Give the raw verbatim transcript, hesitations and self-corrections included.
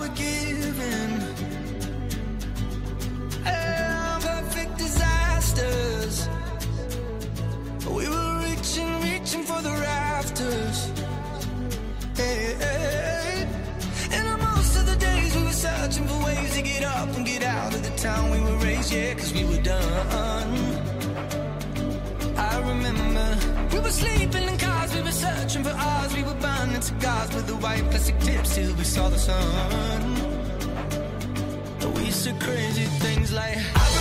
were given. Yeah, perfect disasters. We were reaching, reaching for the rafters. Hey, hey. And on most of the days we were searching for ways to get up and get out of the town we were raised. Yeah, cause we were done. I remember we were sleeping in cars, we were searching for ours. We were burning cigars with the white plastic tips till we saw the sun. We said crazy things like I